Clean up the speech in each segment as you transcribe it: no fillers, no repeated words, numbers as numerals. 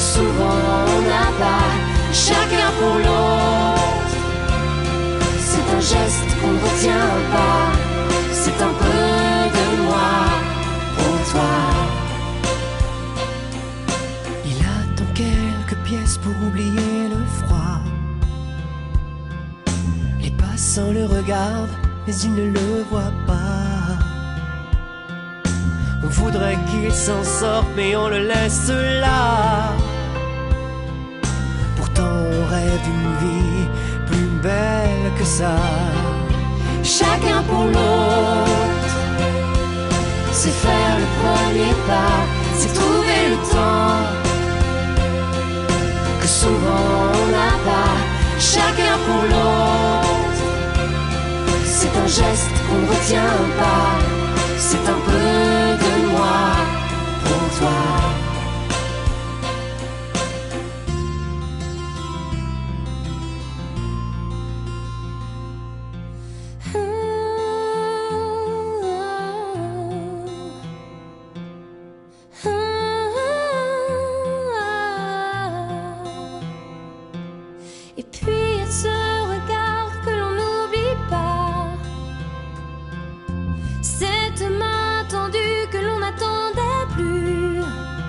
souvent on n'a pas, chacun pour l'autre. C'est un geste qu'on ne retient pas, c'est un peu de moi pour toi. Il attend quelques pièces pour oublier le froid. Les passants le regardent, mais ils ne le voient pas. On voudrait qu'il s'en sorte, mais on le laisse là. Pourtant on rêve d'une vie plus belle que ça. Chacun pour l'autre, c'est faire le premier pas, c'est trouver le temps que souvent on n'a pas, chacun pour l'autre. C'est un geste qu'on ne retient pas, c'est un peu de moi pour toi. Et puis il y a ce regard que l'on n'oublie pas, cette main tendue que l'on n'attendait plus,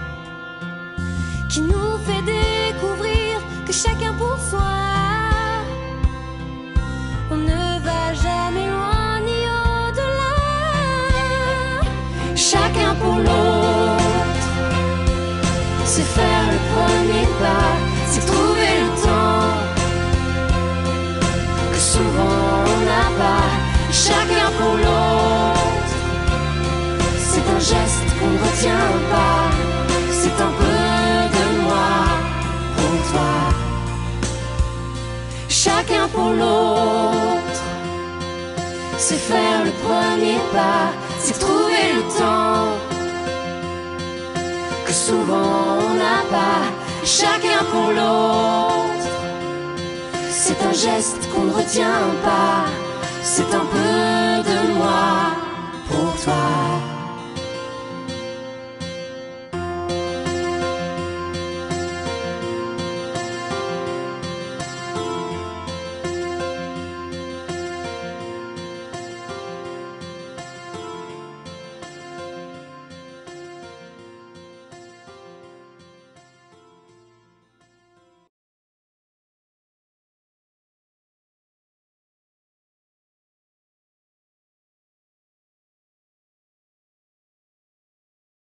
qui nous fait découvrir que chacun pour soi, on ne va jamais loin ni au-delà. Chacun pour l'autre, c'est faire le premier pas, c'est trouver le temps que souvent on n'a pas, chacun pour l'autre. C'est un geste qu'on ne retient pas, c'est un peu de moi pour toi. Chacun pour l'autre, c'est faire le premier pas, c'est trouver le temps que souvent on n'a pas, chacun pour l'autre. C'est un geste qu'on ne retient pas, c'est un peu de moi pour toi.